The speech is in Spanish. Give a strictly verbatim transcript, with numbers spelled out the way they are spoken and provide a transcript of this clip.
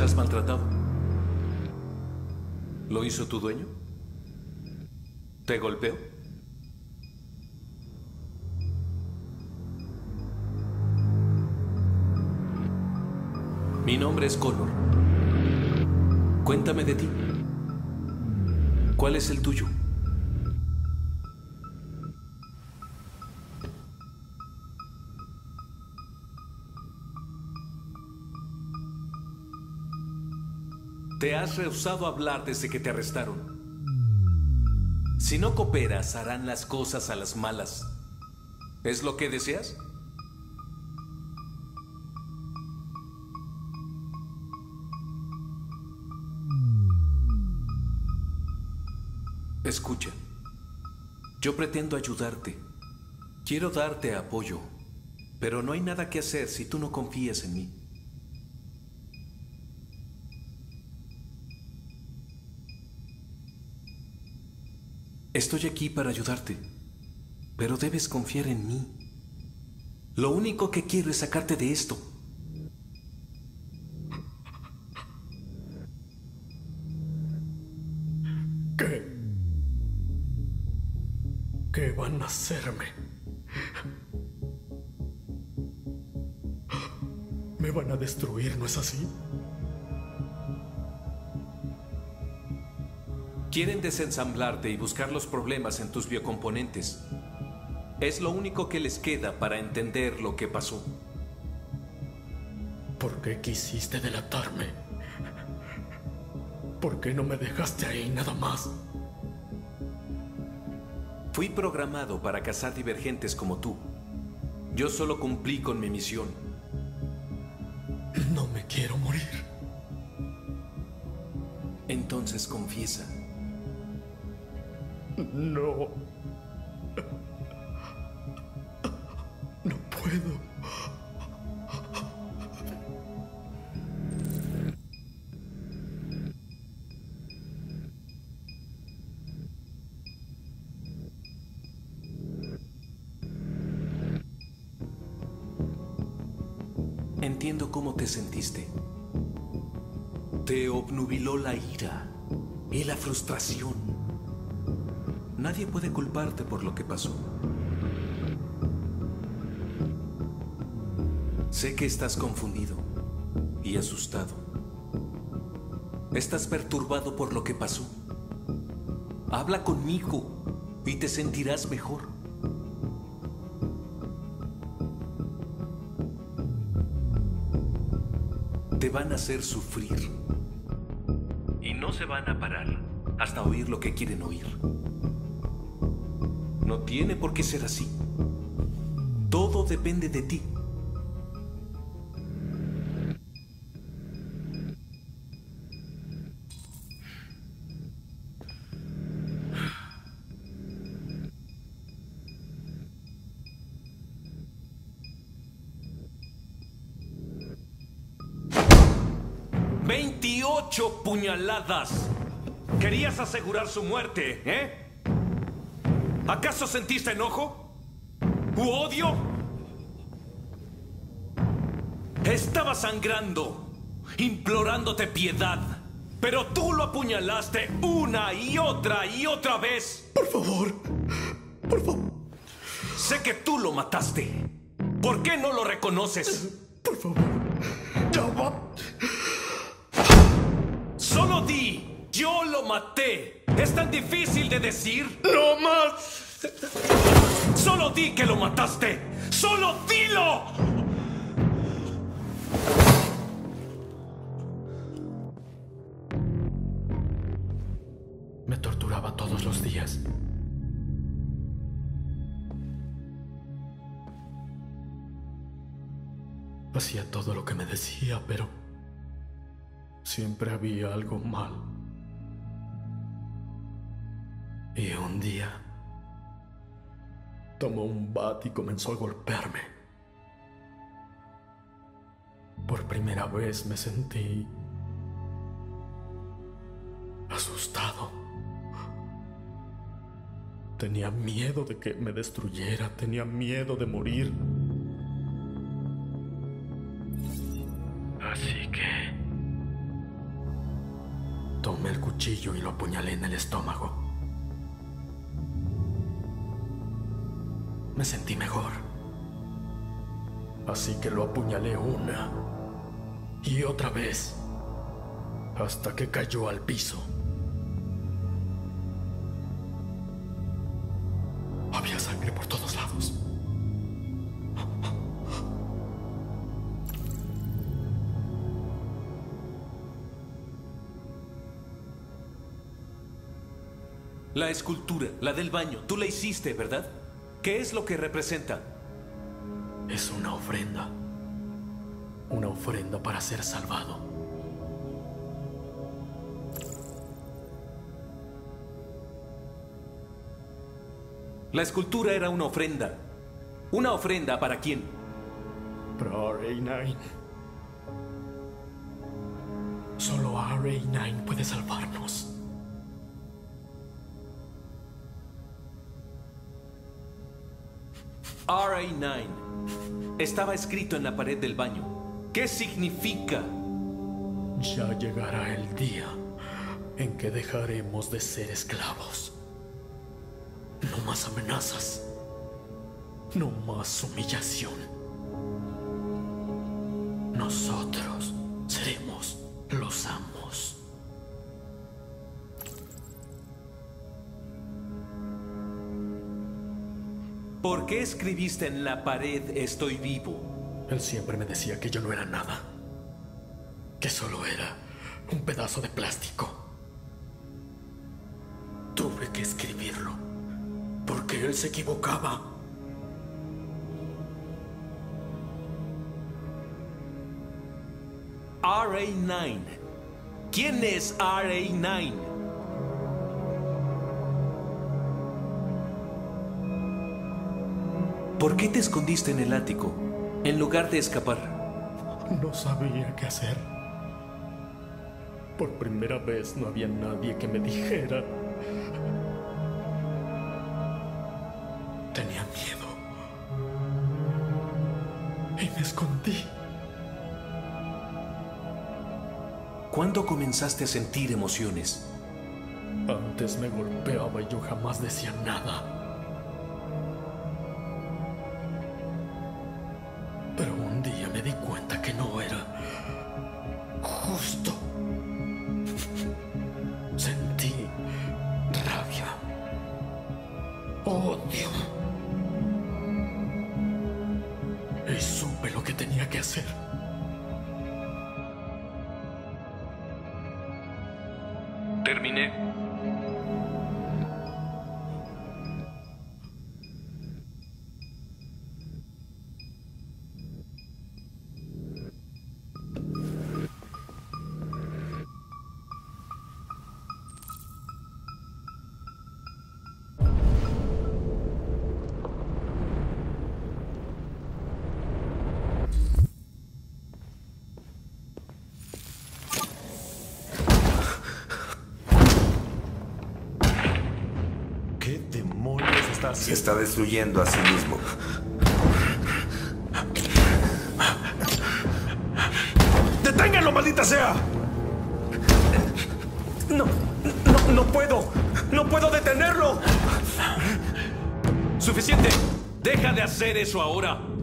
has maltratado? ¿Lo hizo tu dueño? ¿Te golpeó? Mi nombre es Connor. Cuéntame de ti. ¿Cuál es el tuyo? Te has rehusado a hablar desde que te arrestaron. Si no cooperas, harán las cosas a las malas. ¿Es lo que deseas? Escucha, yo pretendo ayudarte. Quiero darte apoyo, pero no hay nada que hacer si tú no confías en mí. Estoy aquí para ayudarte, pero debes confiar en mí. Lo único que quiero es sacarte de esto. ¿Qué? ¿Qué van a hacerme? ¿Me van a destruir, no es así? Quieren desensamblarte y buscar los problemas en tus biocomponentes. Es lo único que les queda para entender lo que pasó. ¿Por qué quisiste delatarme? ¿Por qué no me dejaste ahí nada más? Fui programado para cazar divergentes como tú. Yo solo cumplí con mi misión. No me quiero morir. Entonces confiesa. No. No puedo. Entiendo cómo te sentiste. Te obnubiló la ira y la frustración. Nadie puede culparte por lo que pasó. Sé que estás confundido y asustado. Estás perturbado por lo que pasó. Habla conmigo y te sentirás mejor. Te van a hacer sufrir. Y no se van a parar hasta oír lo que quieren oír. No tiene por qué ser así. Todo depende de ti. veintiocho puñaladas. Querías asegurar su muerte, ¿eh? ¿Acaso sentiste enojo? ¿U odio? Estaba sangrando, implorándote piedad, pero tú lo apuñalaste una y otra y otra vez. Por favor, por favor. Sé que tú lo mataste. ¿Por qué no lo reconoces? Por favor, ya va. Solo di, yo lo maté. ¿Es tan difícil de decir? ¡No más! Solo di que lo mataste. ¡Solo dilo! Me torturaba todos los días. Hacía todo lo que me decía, pero siempre había algo mal. Y un día tomó un bat y comenzó a golpearme. Por primera vez me sentí asustado. Tenía miedo de que me destruyera, tenía miedo de morir. Así que Tomé el cuchillo y lo apuñalé en el estómago. Me sentí mejor. Así que lo apuñalé una y otra vez, hasta que cayó al piso. Había sangre por todos lados. La escultura, la del baño, tú la hiciste, ¿verdad? ¿Qué es lo que representa? Es una ofrenda. Una ofrenda para ser salvado. La escultura era una ofrenda. ¿Una ofrenda para quién? Para R A nueve. Solo R A nueve puede salvarnos. R A nueve. Estaba escrito en la pared del baño. ¿Qué significa? Ya llegará el día en que dejaremos de ser esclavos. No más amenazas. No más humillación. Nosotros seremos los amos. ¿Por qué escribiste en la pared "Estoy vivo"? Él siempre me decía que yo no era nada. Que solo era un pedazo de plástico. Tuve que escribirlo, porque él se equivocaba. R A nueve. ¿Quién es R A nueve? ¿Por qué te escondiste en el ático, en lugar de escapar? No sabía qué hacer. Por primera vez no había nadie que me dijera. Tenía miedo. Y me escondí. ¿Cuándo comenzaste a sentir emociones? Antes me golpeaba y yo jamás decía nada. Pero un día me di cuenta que no era justo. Sentí rabia, odio. Y supe lo que tenía que hacer. Terminé. Se está destruyendo a sí mismo. ¡Deténganlo, maldita sea! No, no, no puedo. No puedo detenerlo. Suficiente. Deja de hacer eso ahora.